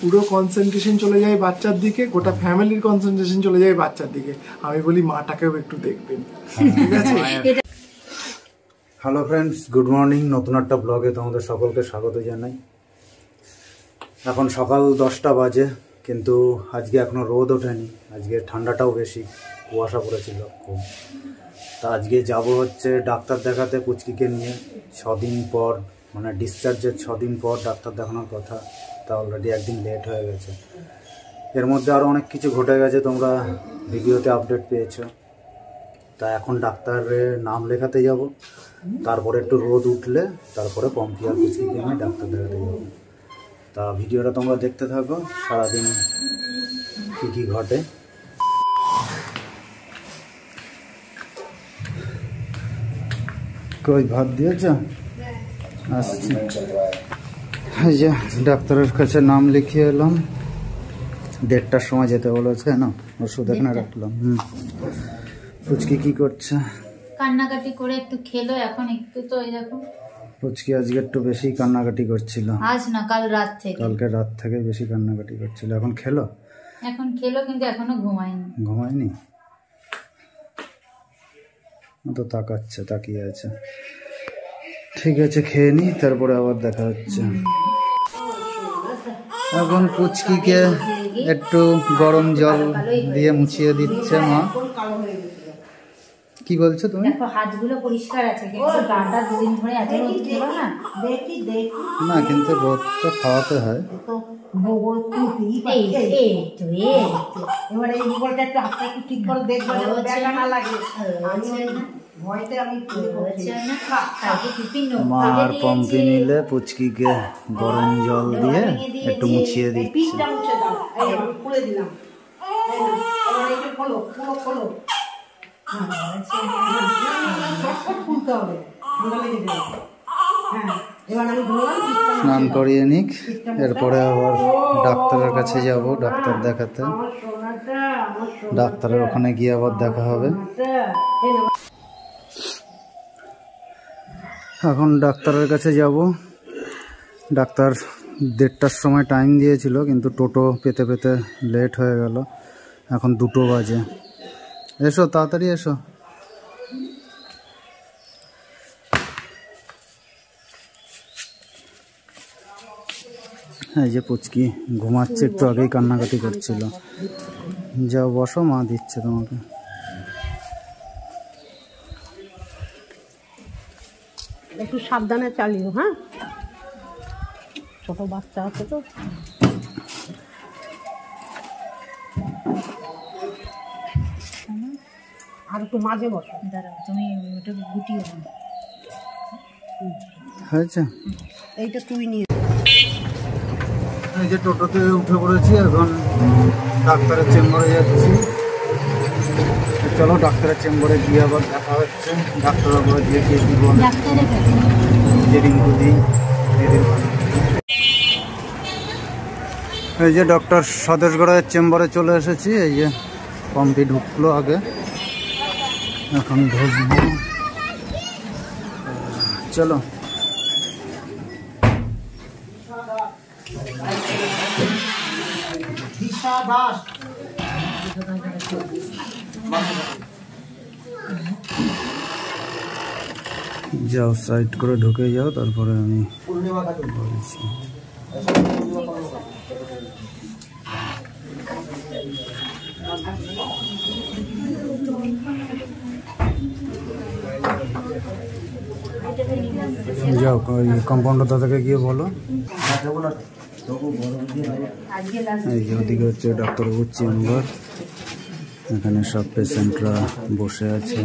পুরো কনসেন্ট্রেশন চলে যায় বাচ্চার দিকে, গোটা ফ্যামিলির কনসেন্ট্রেশন চলে যায় বাচ্চার দিকে। আমি বলি মাটাকেও একটু দেখবেন, ঠিক আছে? Hello friends, good morning. নতুন একটা ব্লগে তোমাদের সকলকে স্বাগত জানাই। এখন সকাল 10টা বাজে, কিন্তু আজকে এখনো রোদ ওঠেনি। আজকে ঠান্ডাটাও বেশি, কুয়াশা পড়েছিল খুব। তা আজকে যাব হচ্ছে ডাক্তার দেখাতে পুচকিকে নিয়ে। 6 দিন পর, মানে ডিসচার্জের 6 দিন পর ডাক্তার দেখানোর কথা। তা অলরেডি একদিন লেট হয়ে গেছে। এর মধ্যে আরও অনেক কিছু ঘটে গেছে, তোমরা ভিডিওতে আপডেট পেয়েছো। তা এখন ডাক্তারের নাম লেখাতে যাব, তারপরে একটু রোদ উঠলে তারপরে পম্পি আর পুচকিকে নিয়ে ডাক্তার দেখাতে যাব। তা ভিডিওটা তোমরা দেখতে থাকো, সারাদিন কী কী ঘটে। কই ভাত দিয়েছ? আসছি। এই যে ডাক্তারের কাছে নাম লিখিয়ে এলাম, 1:30টার সময় যেতে বলেছে না, ওষুধ এখানে রাখলাম। পুচকি কি করছে? কান্নাকাটি করে একটু খেলো, এখন একটু তো এই দেখো পুচকি আজকে একটু বেশি কান্নাকাটি করছিল। আজ না, কাল রাত থেকে, কালকে রাত থেকে বেশি কান্নাকাটি করছিল। এখন খেলো? এখন খেলো, কিন্তু এখনো ঘুমায়নি। ঘুমায়নি? তো তাকাচ্ছে, তাকিয়ে আছে। ঠিক আছে, খেয়ে নি, তারপরে আবার দেখা হচ্ছে। এখন পুচকিকে একটু গরম জল দিয়ে মুছিয়ে দিচ্ছে মা। কি বলছো তুমি? দেখো হাতগুলো পরিষ্কার আছে, কিন্তু গাটা দুদিন ধরে এত রোদ খেলো না। না, কিন্তু রোদ তো খাওয়াতে হয়। মা আর পম্পি নিলে পুচকিকে গরম জল দিয়ে একটু মুছিয়ে দিচ্ছে। স্নান করিয়ে নিক, এরপরে আবার ডাক্তারের কাছে যাব ডাক্তার দেখাতে। ডাক্তারের ওখানে গিয়ে আবার দেখা হবে। এখন ডাক্তারের কাছে যাব। ডাক্তার 1:30টার সময় টাইম দিয়েছিল, কিন্তু টোটো পেতে পেতে লেট হয়ে গেল। এখন 2টো বাজে। এসো তাড়াতাড়ি এসো। এই যে পুচকি ঘুমাচ্ছে, একটু আগেই কান্নাকাটি করছিল। যাও বসো, মা দিচ্ছে তোমাকে। একটু সাবধানে চালিও, হ্যাঁ? ছোট বাচ্চা আছে তো। আর একটু মাঝে বসো। দাঁড়াও, তুমি ওটা গুটিয়ে দাও। হয়েছে? এইটা তুই নিয়ে। এই যে টোটোতে উঠে পড়েছি, এখন ডাক্তারের চেম্বারে যাচ্ছি। চলো ডাক্তারের চেম্বারে গিয়ে আবার দেখা হচ্ছে। ডাক্তার আবার গিয়ে কি বলে, এই যে ডক্টর সদেশগড়ের চেম্বারে চলে এসেছি। এই যে পম্পি ঢুকলো আগে, এখন ঢুকবো। চলো। যাও সাইড করে ঢুকে যাও, তারপরে আমি বলছি। যাও ওই কম্পাউন্ডার দাদাকে গিয়ে বলো। এই যে ওদিকে হচ্ছে ডাক্তারবাবুর চেম্বার, এখানে সব পেশেন্টরা বসে আছে।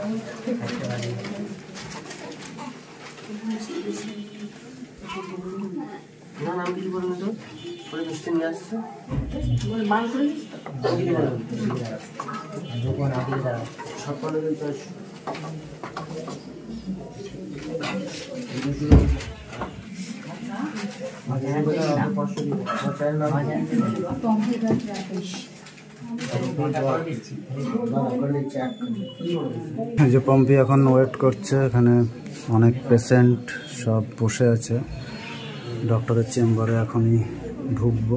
যে পম্পি এখন ওয়েট করছে, এখানে অনেক পেশেন্ট সব বসে আছে ডক্টরের চেম্বারে। এখনই ঢুকবো।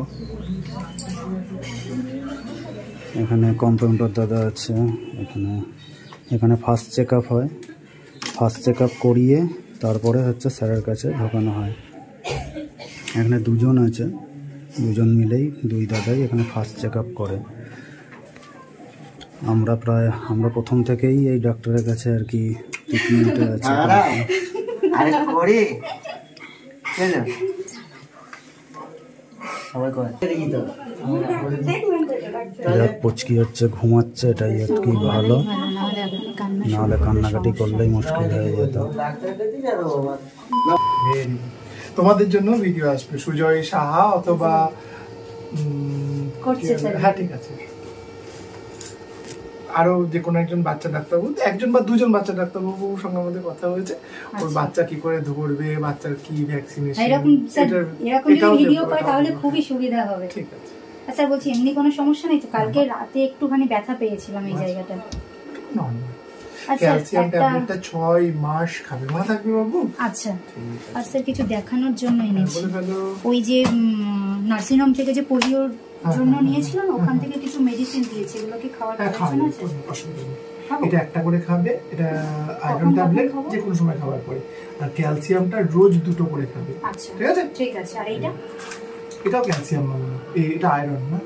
এখানে কম্পাউন্ডার দাদা আছে। এখানে ফার্স্ট চেক আপ হয়। ফার্স্ট চেক আপ করিয়ে তারপরে হচ্ছে স্যারের কাছে ঢোকানো হয়। এখানে দুজন আছে, দুজন মিলেই দুই দাদাই এখানে ফার্স্ট চেক আপ করে। আমরা প্রথম থেকেই এই ডাক্তারের কাছে আর কি ট্রিটমেন্টে আছি। পুচকি হচ্ছে ঘুমাচ্ছে, এটাই আর কি ভালো, নাহলে কান্নাকাটি করলেই মুশকিল হয়ে যেত। তোমাদের জন্য ভিডিও আসবে, সুজয় সাহা অথবা হ্যাঁ ঠিক আছে, আরো যে কোনো একজন বাচ্চা ডাক্তারবাবু, একজন বা দুজন বাচ্চা ডাক্তারবাবুর সঙ্গে আমাদের কথা হয়েছে। ওই বাচ্চা কি করে ধরবে, বাচ্চার কি ভ্যাকসিনেশন, এরকম যদি ভিডিও পায় তাহলে খুবই সুবিধা হবে। ঠিক আছে স্যার বলছি এমনি কোনো সমস্যা নেই তো? কালকে রাতে একটুখানি ব্যথা পেয়েছিলাম এই জায়গাটা। ক্যালসিয়াম ট্যাবলেটটা 6 মাস খাবে, মনে থাকবে বাবু? আচ্ছা। আর স্যার কিছু দেখানোর জন্য এনেছি, ওই যে নার্সিং হোম থেকে যে পোলিওর জন্য নিয়েছিলাম, ওখান থেকে কিছু মেডিসিন দিয়েছে, এগুলো কি খাওয়ার প্রয়োজন আছে? এটা একটা করে খাবে, এটা আয়রন ট্যাবলেট যে কোনো সময় খাওয়ার পরে, আর ক্যালসিয়ামটা রোজ 2টো করে খাবে। আচ্ছা ঠিক আছে ঠিক আছে। আর এইটা? এটাও ক্যালসিয়াম, এটা আয়রন না,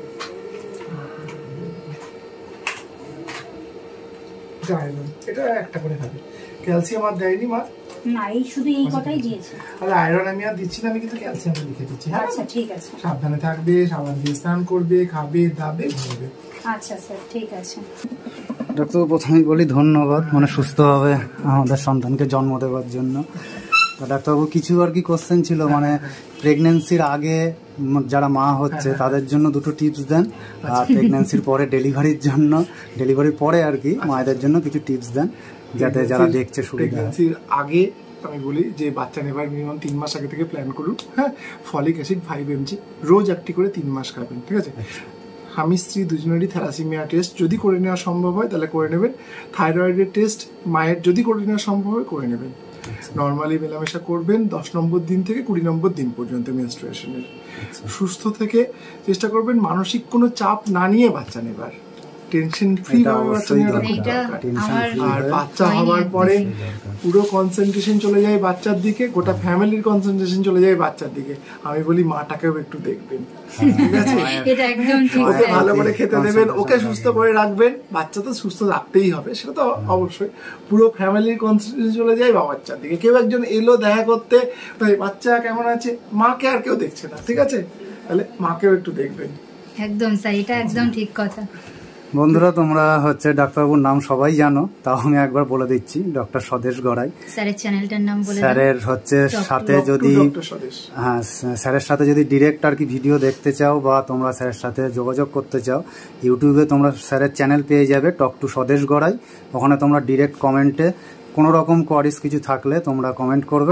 এটা আয়রন, এটা একটা করে খাবে। ক্যালসিয়াম আর দেয়নি মা? না, এই শুধু এই কথাই দিয়েছে। আরে আয়রন আমি আর দিচ্ছি না, আমি কিন্তু ক্যালসিয়ামটা লিখে দিচ্ছি। হ্যাঁ আচ্ছা ঠিক আছে। সাবধানে থাকবে, সাবান দিয়ে স্নান করবে, খাবে দাবে ঘুরবে। আচ্ছা স্যার ঠিক আছে। ডাক্তারবাবু প্রথমেই বলি ধন্যবাদ, মানে সুস্থভাবে আমাদের সন্তানকে জন্ম দেওয়ার জন্য। ডাক্তারবাবু কিছু আর কি কোশ্চেন ছিল, মানে প্রেগনেন্সির আগে যারা মা হচ্ছে তাদের জন্য দুটো টিপস দেন, আর প্রেগনেন্সির পরে ডেলিভারির পরে আর কি মায়েদের জন্য কিছু টিপস দেন, যাতে যারা দেখছে সুবিধা। প্রেগনেন্সির আগে আমি বলি যে বাচ্চা নেবার মিনিমাম 3 মাস আগে থেকে প্ল্যান করুন। হ্যাঁ, ফলিক অ্যাসিড 5 mg রোজ একটি করে 3 মাস খাবেন। ঠিক আছে। স্বামী স্ত্রী দুজনেরই থ্যালাসিমিয়া টেস্ট যদি করে নেওয়া সম্ভব হয় তাহলে করে নেবেন। থাইরয়েডের টেস্ট মায়ের যদি করে নেওয়া সম্ভব হয় করে নেবেন। নর্মালি মেলামেশা করবেন 10 নম্বর দিন থেকে 20 নম্বর দিন পর্যন্ত মেনস্ট্রুয়েশনের। সুস্থ থেকে চেষ্টা করবেন মানসিক কোনো চাপ না নিয়ে বাচ্চা নেবার, টেনশন ফ্রি ভাবে বাচ্চা নেওয়ার। আর বাচ্চা হওয়ার পরে পুরো কনসেন্ট্রেশন চলে যায় বাচ্চার দিকে, গোটা ফ্যামিলির কনসেন্ট্রেশন চলে যায় বাচ্চার দিকে। আমি বলি মাটাকেও একটু দেখবেন, ঠিক আছে? এটা একদম ঠিক। ওকে ভালো করে খেতে দেবেন, ওকে সুস্থ করে রাখবেন। বাচ্চা তো সুস্থ রাখতেই হবে, সেটা তো অবশ্যই। পুরো ফ্যামিলির কনসেন্ট্রেশন চলে যায় বাচ্চার দিকে। কেউ একজন এলো দেখা করতে, বাচ্চা কেমন আছে, মাকে আর কেউ দেখছে না, ঠিক আছে? তাহলে মাকেও একটু দেখবেন। একদম স্যার, এটা একদম ঠিক কথা। বন্ধুরা তোমরা হচ্ছে ডাক্তারবাবুর নাম সবাই জানো, তাও আমি একবার বলে দিচ্ছি, ডক্টর স্বদেশ গড়াই। স্যারের চ্যানেলটার নাম বলে দিন। স্যারের হচ্ছে সাথে যদি হ্যাঁ স্যারের সাথে যদি ডিরেক্ট আর কি ভিডিও দেখতে চাও বা তোমরা স্যারের সাথে যোগাযোগ করতে চাও, ইউটিউবে তোমরা স্যারের চ্যানেল পেয়ে যাবে টক টু স্বদেশ গড়াই। ওখানে তোমরা ডিরেক্ট কমেন্টে কোনো রকম কোয়ারিজ কিছু থাকলে তোমরা কমেন্ট করবে।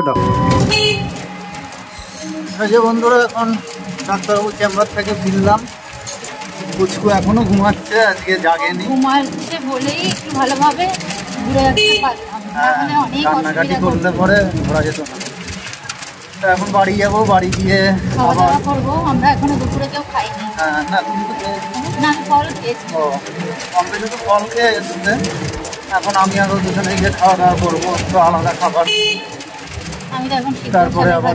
যে বন্ধুরা এখন ডাক্তারবাবুর চেম্বার থেকে ফিরলাম, পুচকু এখনো ঘুমাচ্ছে, আজকে জাগেনি। ঘুমাচ্ছে বলেই একটু ভালোভাবে ঘুরে আসতে পারলাম, মানে অনেক কান্নাকাটি করলে পরে ঘোরা যেত না। তো এখন বাড়ি যাবো, বাড়ি গিয়ে খাওয়া দাওয়া করবো। আমরা এখনো দুপুরে কেউ খাইনি। না তুমি তো না, আমি ফল খেয়েছি। আমরা শুধু ফল খেয়ে এসেছে। এখন আমি আরো দুজনে গিয়ে খাওয়া দাওয়া করবো, একটু আলাদা খাবার। আমি তো এখন তারপরে আবার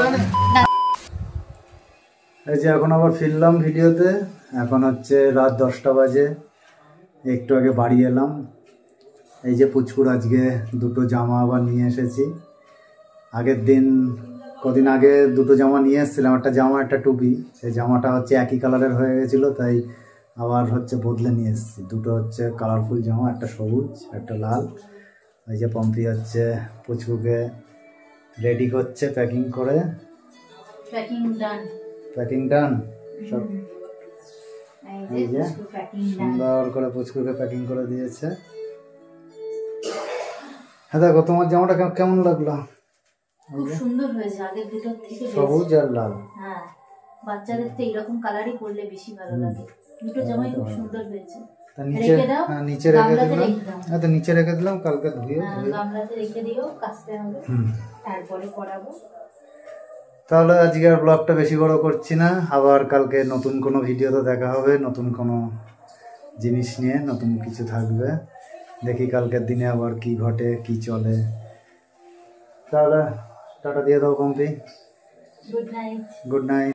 এই যে এখন আবার ফিরলাম ভিডিওতে। এখন হচ্ছে রাত 10টা বাজে, একটু আগে বাড়ি এলাম। এই যে পুচকুর আজকে দুটো জামা আবার নিয়ে এসেছি। আগের দিন কদিন আগে দুটো জামা নিয়ে এসেছিলাম, একটা জামা একটা টুপি। সেই জামাটা হচ্ছে একই কালারের হয়ে গেছিলো, তাই আবার হচ্ছে বদলে নিয়ে এসেছি। দুটো হচ্ছে কালারফুল জামা, একটা সবুজ একটা লাল। এই যে পম্পি হচ্ছে পুচকুকে রেডি করছে প্যাকিং করে। প্যাকিং ডান সব। এই যে সুন্দর করে পুচকুকে প্যাকিং করে দিয়েছে। হ্যাঁ দেখো তোমার জামাটা কেমন লাগলো? খুব সুন্দর হয়েছে, আগের দুটোর থেকে সবুজ আর লাল। হ্যাঁ, বাচ্চাদের তো এরকম কালারই পরলে বেশি ভালো লাগে। দুটো জামাই খুব সুন্দর হয়েছে। নিচে রেখে দিলাম। হ্যাঁ তো নিচে রেখে দিলাম, কালকে ধুয়ে গামলাতে রেখে দিও, কাচতে হবে, তারপরে পরাবো। তাহলে আজকে আর ব্লগটা বেশি বড় করছি না, আবার কালকে নতুন কোনো ভিডিওতে দেখা হবে, নতুন কোনো জিনিস নিয়ে নতুন কিছু থাকবে। দেখি কালকের দিনে আবার কি ঘটে কি চলে। তাহলে টাটা দিয়ে দাও Pompi. Good night. Good night.